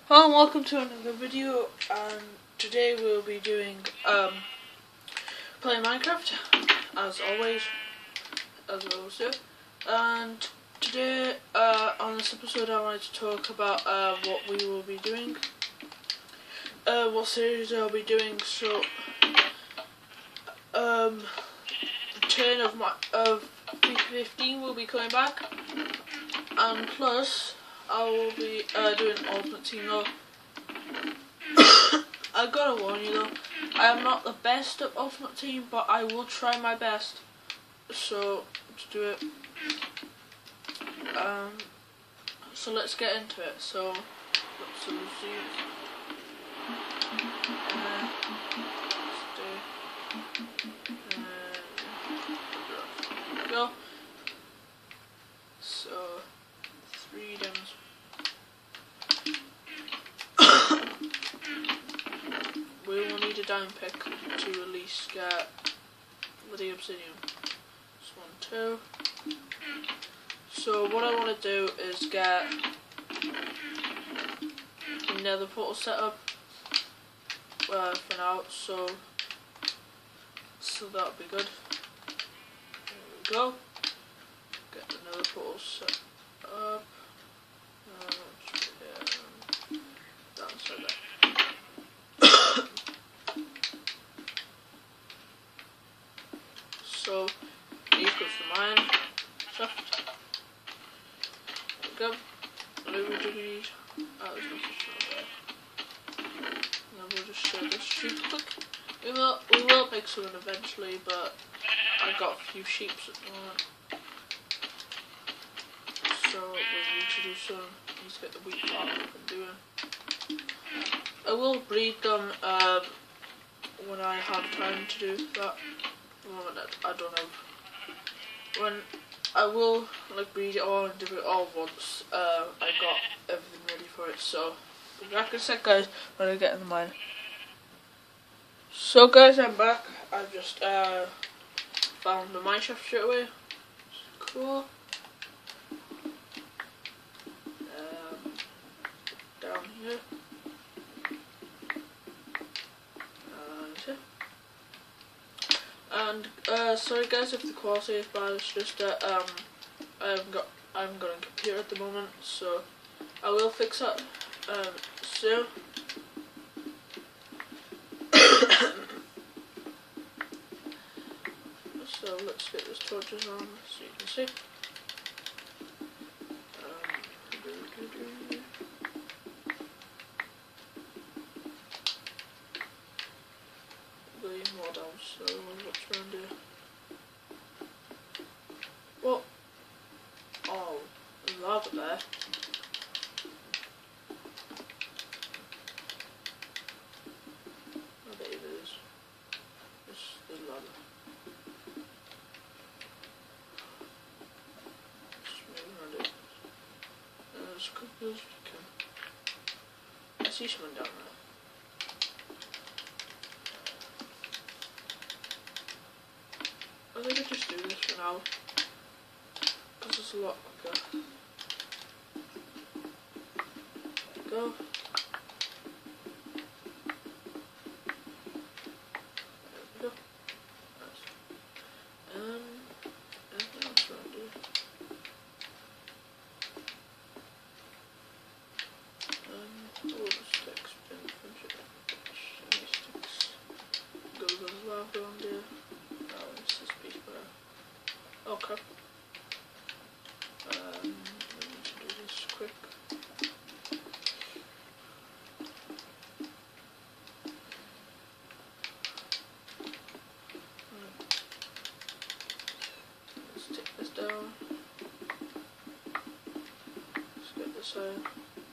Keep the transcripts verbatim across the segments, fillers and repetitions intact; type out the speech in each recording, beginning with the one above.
Hello and welcome to another video, and today we'll be doing um playing Minecraft as always as we always do. And today uh on this episode I wanted to talk about uh what we will be doing, uh what series I'll be doing. So um Return of my of FIFA fifteen will be coming back, and plus I will be uh, doing Ultimate Team though. I gotta warn you though, I am not the best at Ultimate Team, but I will try my best. So let's do it. Um, so let's get into it. So let's see. Uh, let's do. Uh, go. So three demos. We will need a diamond pick to release get the obsidian. This one too. So what I want to do is get the nether portal set up uh, for now. So so that'll be good. There we go. Get the nether portal set up. Uh, yeah, down so there. So you go for mine shaft. There we go. Whatever do we need? Oh, there's no fish over there. Now we'll just share this sheep quick. We will we will make someone eventually, but I got a few sheep at the moment. So we need to do some. Need to get the wheat farm up and doing. I will breed them um, when I have time to do that. I don't know. When I will like breed it all and do it all once, uh, I got everything ready for it. So be back in a sec, guys, when I get in the mine. So guys, I'm back. I've just uh, found the mine shaft straight away. Cool. Um, down here. And uh, sorry guys if the quality is bad. It's just that um, I haven't got I haven't got a computer at the moment, so I will fix that um, soon. So let's get these torches on so you can see. Um, doo -doo -doo. More down, so what's around here? What? Oh, there's lava there. I bet it is. It's the lava. Just move around it. Uh, as quickly as we can. I see someone down there. I think I just do this for now, because it's a lot quicker. Go. There we go. Nice. Um, anything else around here? Um, all the sticks, been a bunch of shiny sticks. Go to the lava around here. Oh, it's this piece where. Oh crap. Um, we need to do this quick. Right. Let's take this down. Let's get this out.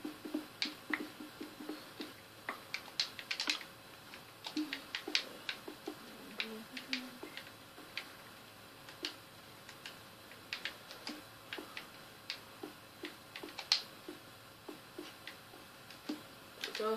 Go.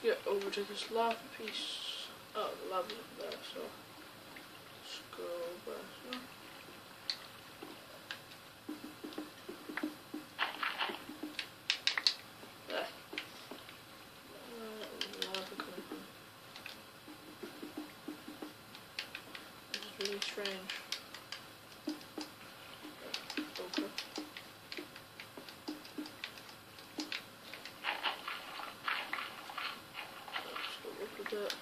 get over to this lava piece. Oh, the lava's up there, so let's go over here. There. Where is the lava coming from? This is really strange. Okay. Let's go look at that.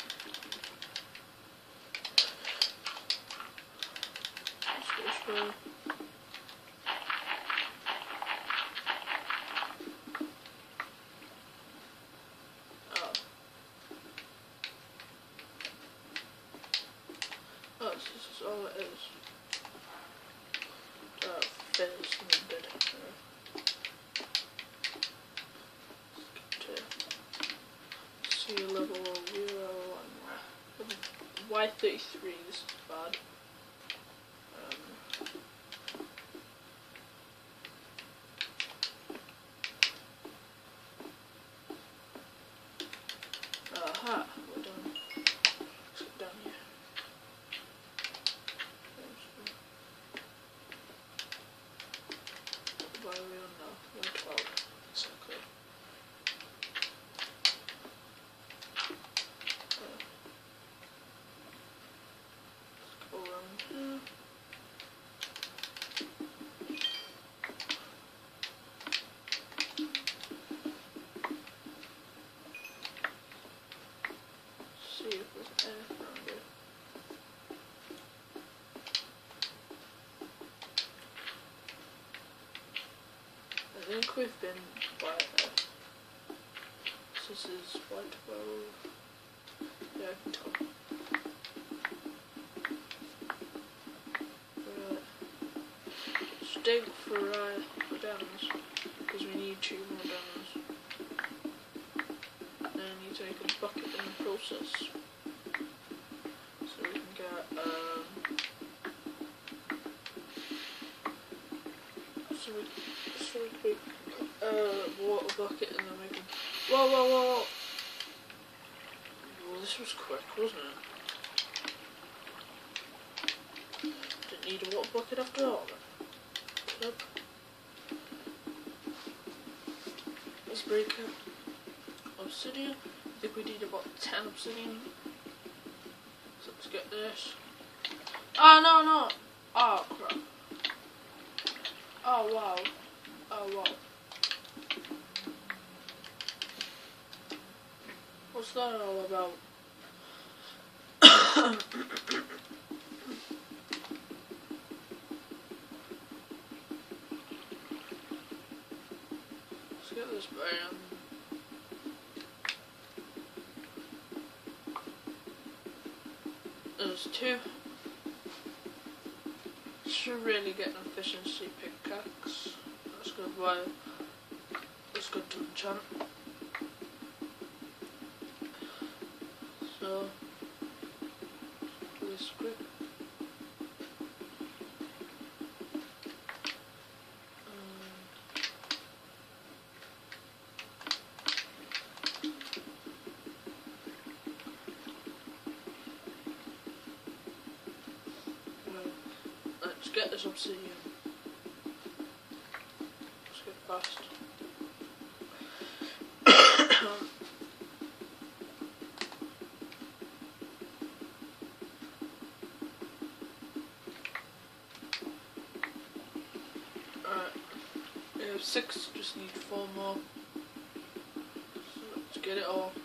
Let's go this way. Oh. Oh, this is all it is. Uh, fizz needed. Sea level zero and Y thirty-three. This is bad. Um, aha, we're done. Let's get down here. Why are we on now? We're twelve. Exactly. Around here. See if there's anything around here. I think we've been by there. This is Y twelve. Yeah, I can tell. Dig for uh, diamonds, because we need two more diamonds. And I need to make a bucket in the process, so we can get um, so we so we can make a uh, water bucket and then we can. Whoa, whoa, whoa! Well, this was quick, wasn't it? Didn't need a water bucket after all. Then. Nope. Let's break up obsidian. I think we need about ten obsidian. So let's get this. Oh no no! Oh crap. Oh wow. Oh wow. What's that all about? Get this band. There's two. Should really get an efficiency pickaxe. Let's go buy. Let's go to enchant. So this quick. Let's get this obsidian. Let's get fast. Alright, we have six, just need four more. So let's get it all.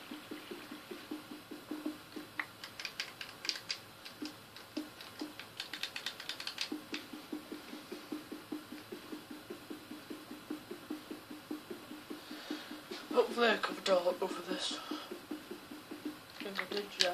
Hopefully I covered all up over this. I think I did, yeah.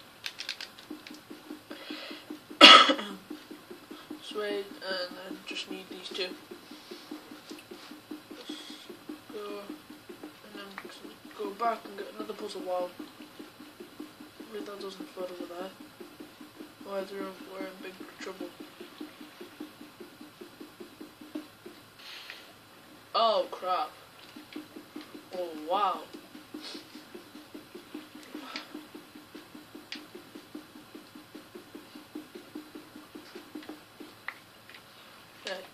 Suede, and then just need these two. Let's go, and then go back and get another puzzle wall. Maybe that doesn't flood over there. Otherwise we're, we're in big trouble. Oh crap. Oh wow.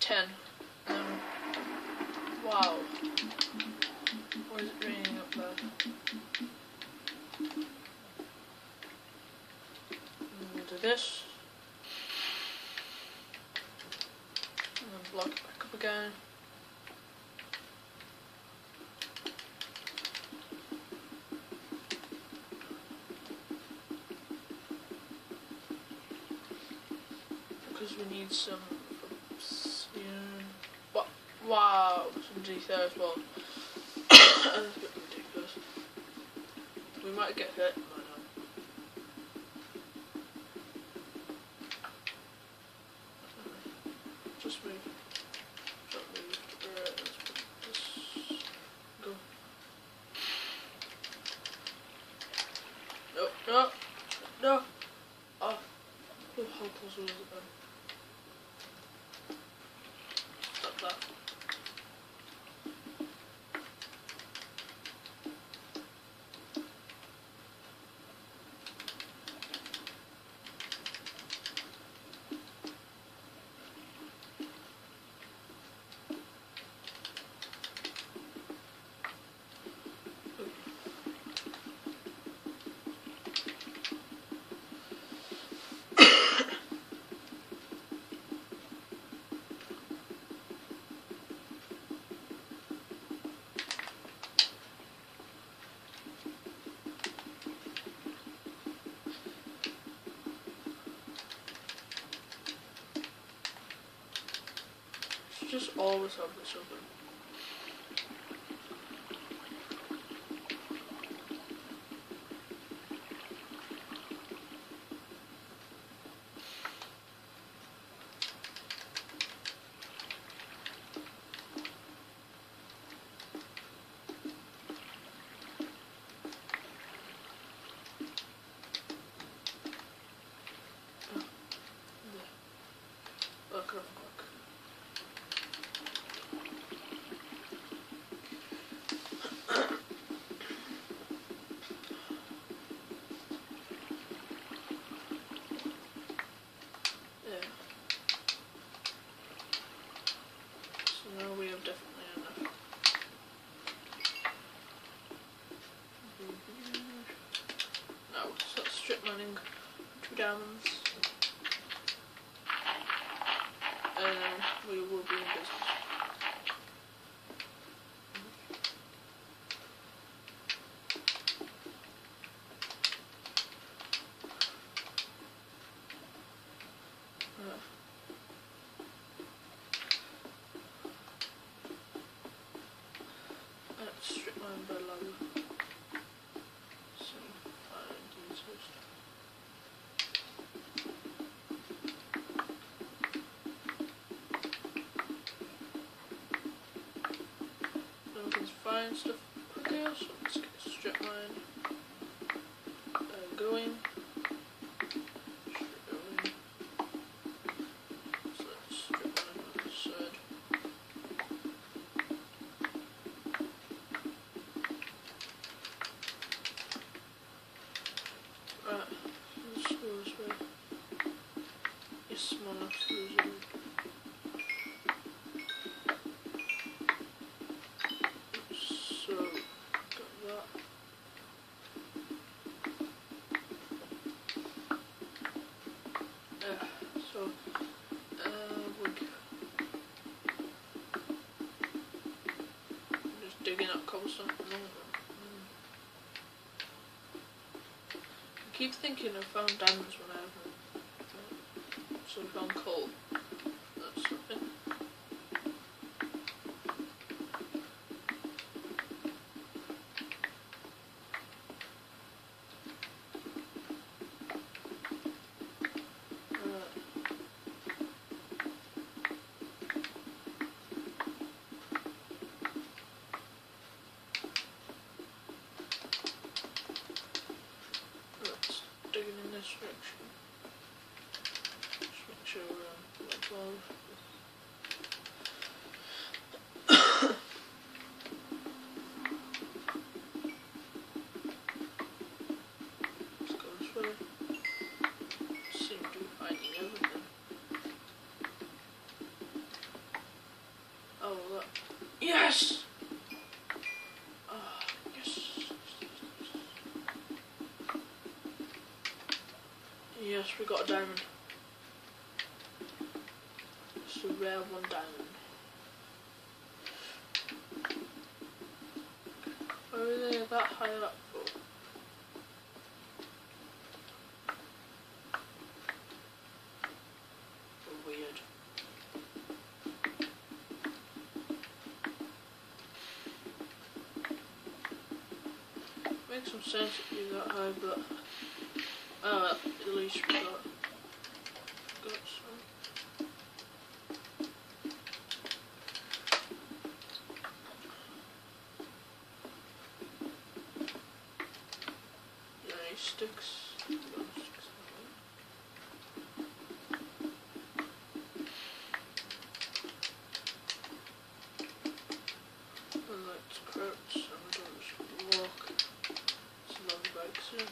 ten. Um, wow. Why is it raining up there? We'll do this. And then block it back up again. Because we need some obsidian. What? Wow, some G there as well. That's a bit ridiculous. We might get hit. I know. Just move. Don't move. Right, let's put this. Go. No, no, no. Oh, oh how close was it then? Stop that. Just always have this open. Look, look, look. Mining two diamonds, and we will be in business. Uh, let's strip mine below. So find these first. Find stuff quicker, so let's get a strip line uh, going. Strip going. So let's strip line on this side. Right, let's go this way. It's small enough to lose it. Digging up cobblestone at the moment. Mm. I keep thinking I found diamonds when I haven't. So I found coal. That's something. Direction. Just make sure we're on level twelve. Let's go this way. Seem to be finding everything. Yes! Uh, yes. Yes, we got a diamond. It's a rare one diamond. Why are they that high up for? Weird. Makes some sense to be that high, but uh, at least we got, got some. Any sticks? Let's crouch and don't walk. It's another bike soon.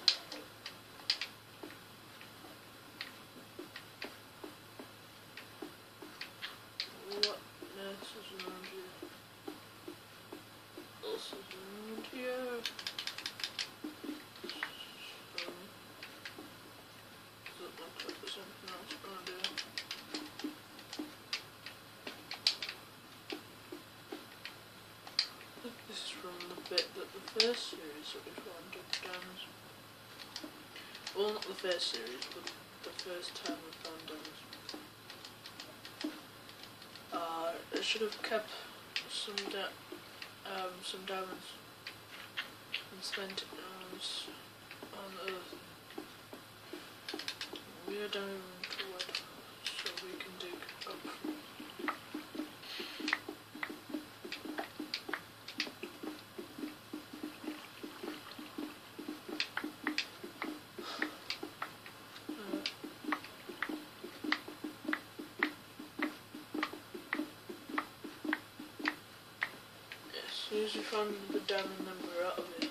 What else is around here? Else is around here? So, doesn't look like there's anything else around here. I think this is from the bit that the first series that we found up diamonds. Well, not the first series, but the first time we found diamonds. Uh, I should have kept some da um, some diamonds and spent it on, on Earth. We are down to wood, so we can dig up. As soon as we found the diamond, then we're out of it.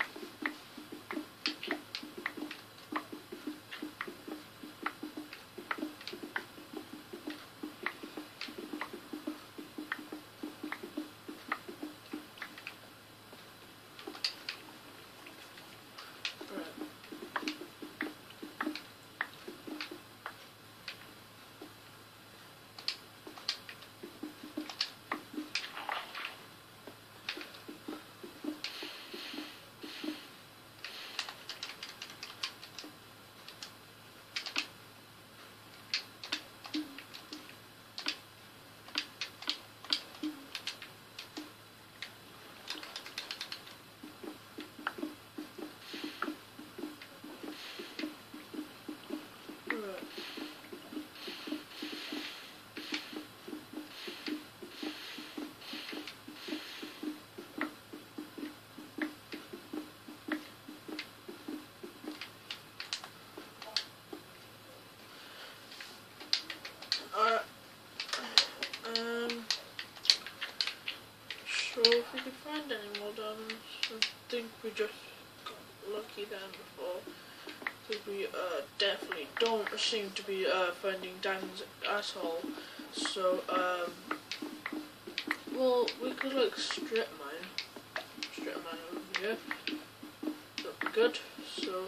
So if we can find any more diamonds, I think we just got lucky then before. Because we uh, definitely don't seem to be uh, finding diamonds at all. So, um, well, we could like strip mine. Strip mine over here. That'd be good. So,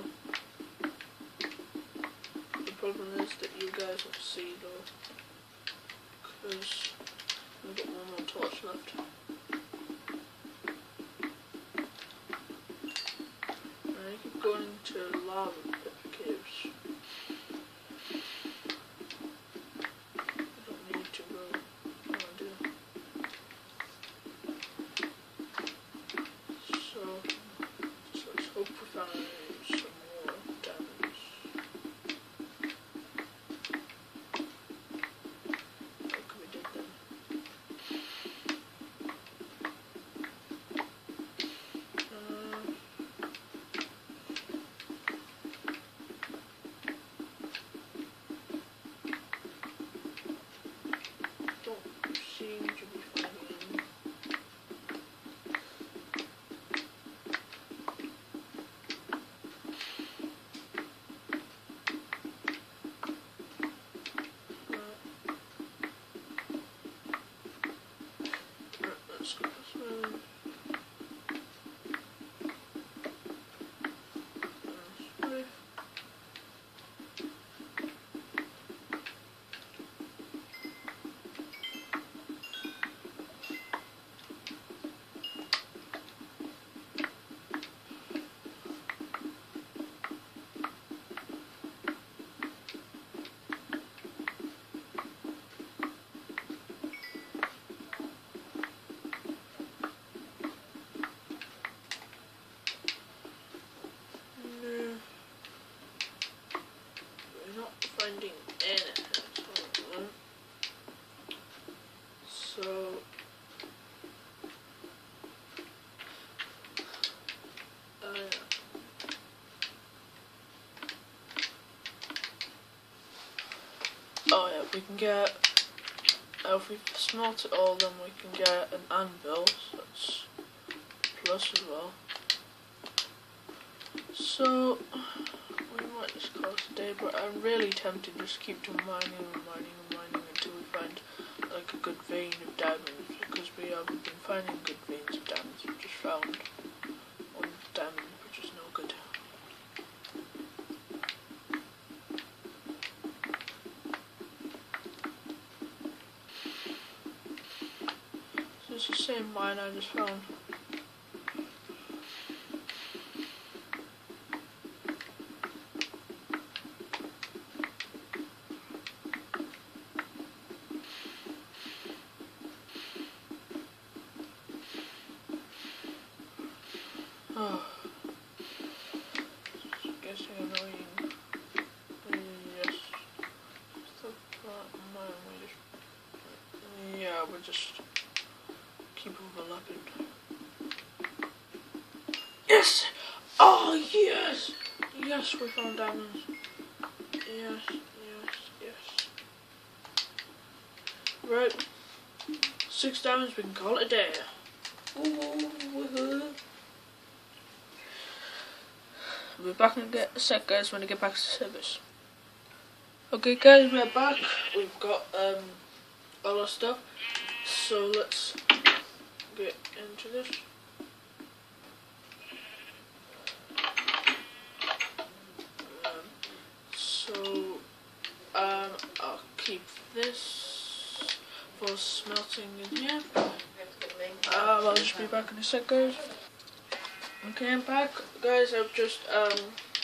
the problem is that you guys will see though. Because we've got one more torch left. Going to lava caves. I don't need to go. Oh, I do. So, so let's hope we find some more diamonds. What could we do then? Let's go this way. yeah, if we can get, uh, if we smelt it all, then we can get an anvil, so that's plus as well. So, we might just call it a day, but I'm really tempted to just keep to mining and mining and mining until we find like a good vein of diamonds, because we haven't been finding good veins of diamonds. We've just found one diamond, which is no good. So it's the same mine I just found. Oh, it's getting annoying. Yes. So, uh, mine, we just, yeah, we just keep overlapping. Yes! Oh, yes! Yes, we found diamonds. Yes, yes, yes. Right. Six diamonds, we can call it a day. Ooh. We'll be back in a sec, guys, when I get back to service. Okay, guys, we're back. We've got um all our stuff. So let's get into this. Um, so um, I'll keep this for smelting in here. Uh, I'll just be back in a sec, guys. Okay, I'm back, guys. I've just um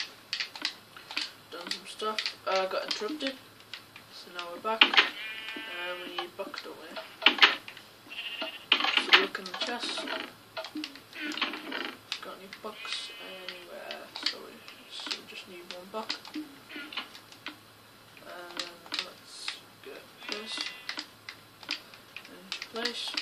done some stuff. I uh, got interrupted, so now we're back. Uh, we need buck, don't we? So look in the chest. Got any bucks anywhere? So we, so we just need one buck. And then let's get this into place.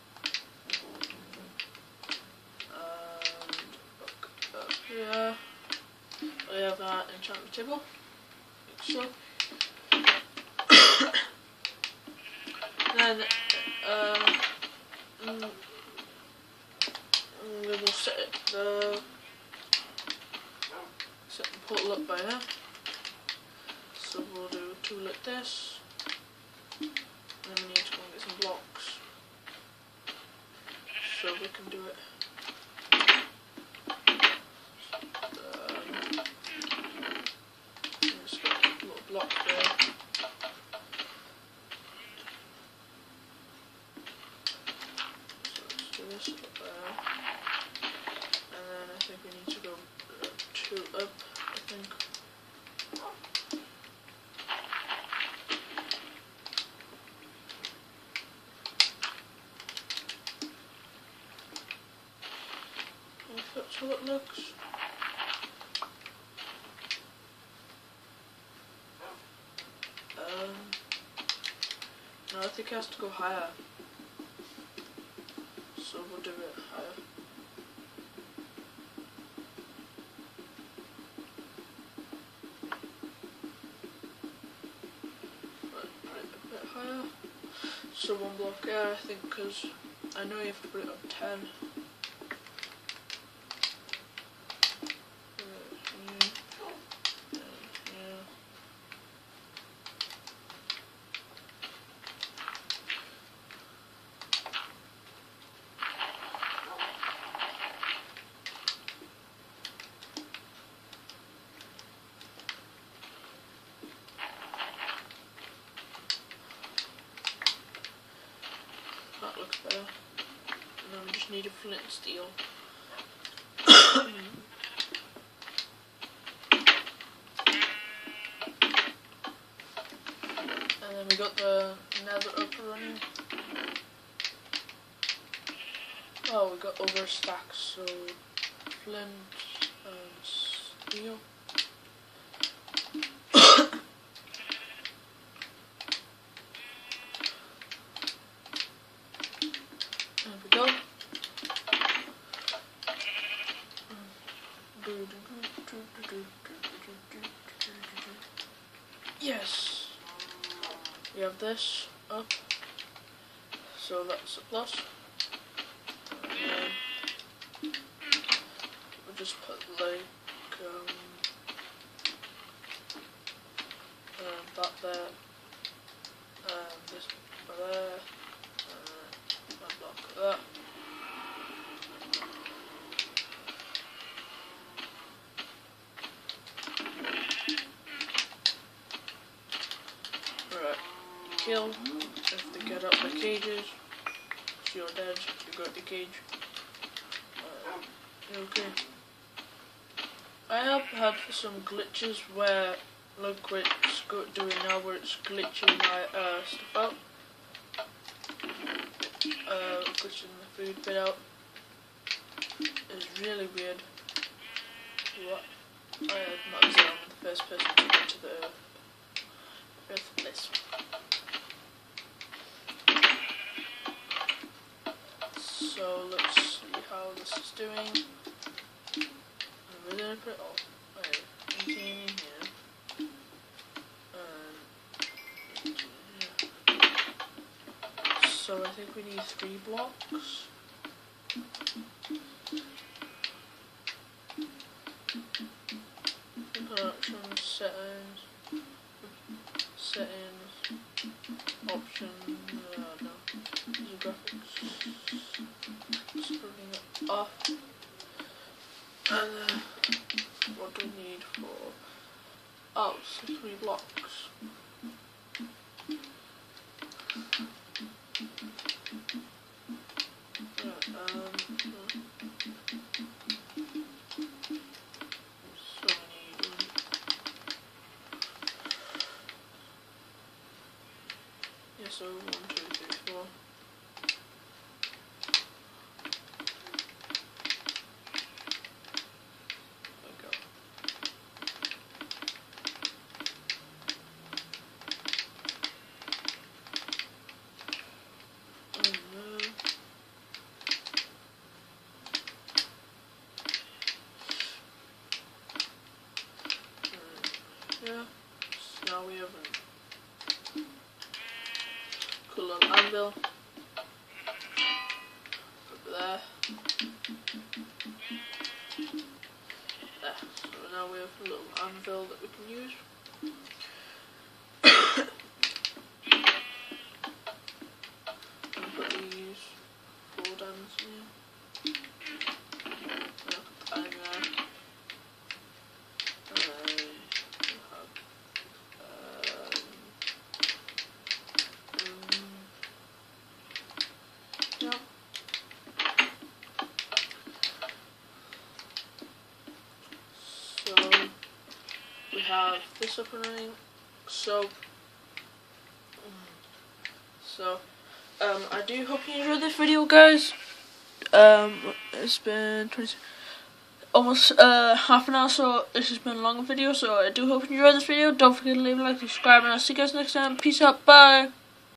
Yeah, we have our enchantment table, like so. Then uh, mm, we will set it, the set the portal up by now. So we'll do two like this, and then we need to go and get some blocks so we can do it. Block there. So let's do this up there. And then I think we need to go uh, two up, I think. If that's how it looks. Um, no, I think it has to go higher. So we'll do it higher. Right, right, a bit higher. So one block there, I think, because I know you have to put it on ten. That looks better. And then we just need a flint and steel. And then we got the nether up running. Oh, we got over stacks, so flint and steel. There we go. Yes! we have this up, so that's a plus. And we'll just put like um, uh, that there, and this there, and a block of that. Kill if they get up the cages. If you're dead, you got the cage. Uh, okay. I have had some glitches where, look what it's doing now, where it's glitching my uh, stuff out. Uh, glitching the food bit out. It's really weird. What? I am not I'm the first person to get to the fifth place. So let's see how this is doing. We're gonna put all right, eighteen in here. And yeah. So I think we need three blocks. Production settings, settings, options. Uh, no, these are graphics. Just bring it off. And then what do we need for? Oh, so three blocks. Right, um, so we need one. Yeah, so one, two, three, four. Yeah, so now we have a cool little anvil. Over there. There. So now we have a little anvil that we can use. And put these four diamonds in here. And I'll put that in there. So we have this up and running. So, so um, I do hope you enjoyed this video, guys. Um, it's been twenty, almost uh, half an hour, so this has been a long video. So I do hope you enjoyed this video. Don't forget to leave a like, subscribe, and I'll see you guys next time. Peace out, bye.